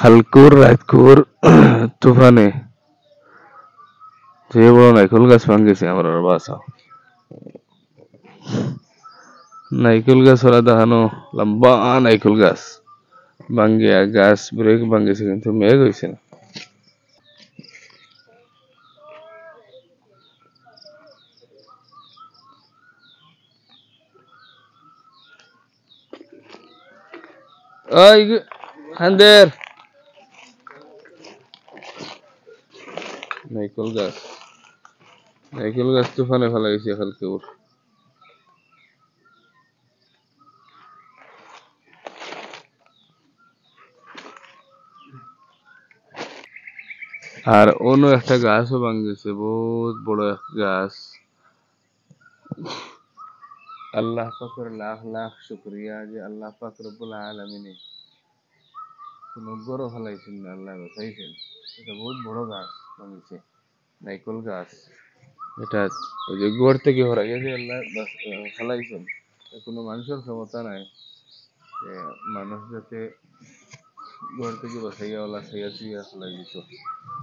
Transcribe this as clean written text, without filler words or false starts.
হালকুর রাতকুর তুফানে যে বড় নাইকল গাছ ভাঙ্গেছে আমার আর বাসা। নাইকল গাছ ওরা দেখানো লম্বা নাইকল গাছ ভাঙ্গিয়া গাছ ব্রেক ভাঙ্গেছে কিন্তু মেঘ হয়েছে না। ওই হান্দের নাইকল গাছ তুফানে ফেলাইছে হালকুর। আর অন্য একটা গাছও ভাঙ্গেছে, বহুত বড় এক গাছ। আল্লাহ পাকের লাখ লাখ শুকরিয়া যে আল্লাহ পাক রব্বুল আলামিনে কোন গরো ফেলাইছেন না, আল্লাহ বাঁচাইছেন। এটা বহুত বড় গাছ ভাঙছে, নাইকল গাছ। এটা ওই যে গড় থেকে হরাইয়া যে আল্লাহ ফেলাইছেন, কোনো মানুষের ক্ষমতা নাই যে মানুষ যাতে গড় থেকে বাঁচাইয়া ওলা ছাইয়া চুইয়া ফেলাই দিত।